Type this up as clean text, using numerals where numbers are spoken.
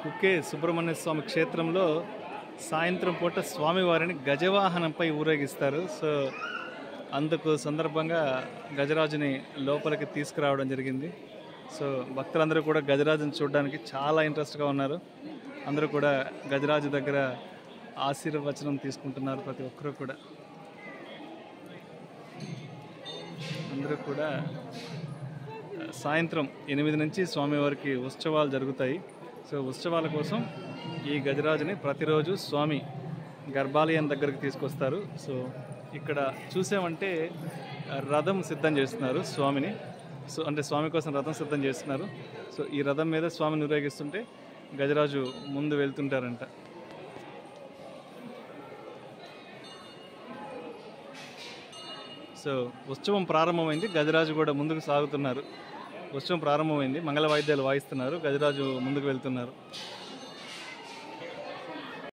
కుక్కే సుబ్రహ్మణ్య స్వామి క్షేత్రంలో సాయంత్రం పూట స్వామివారిని గజవాహనంపై ఊరేగిస్తారు. సో అందుకు సందర్భంగా గజరాజుని లోపలికి తీసుకురావడం జరిగింది. సో భక్తులందరూ కూడా గజరాజుని చూడడానికి చాలా ఇంట్రెస్ట్గా ఉన్నారు. అందరూ కూడా గజరాజు దగ్గర ఆశీర్వచనం తీసుకుంటున్నారు. ప్రతి ఒక్కరూ కూడా అందరూ కూడా సాయంత్రం 8 నుంచి స్వామివారికి ఉత్సవాలు జరుగుతాయి. సో ఉత్సవాల కోసం ఈ గజరాజుని ప్రతిరోజు స్వామి గర్భాలయం దగ్గరికి తీసుకొస్తారు. సో ఇక్కడ చూసామంటే రథం సిద్ధం చేస్తున్నారు స్వామిని. సో అంటే స్వామి కోసం రథం సిద్ధం చేస్తున్నారు. సో ఈ రథం మీద స్వామిని ఊరేగిస్తుంటే గజరాజు ముందు వెళ్తుంటారంట. సో ఉత్సవం ప్రారంభమైంది, గజరాజు కూడా ముందుకు సాగుతున్నారు. ఉత్సవం ప్రారంభమైంది, మంగళ వాయిద్యాలు వాయిస్తున్నారు, గజరాజు ముందుకు వెళ్తున్నారు.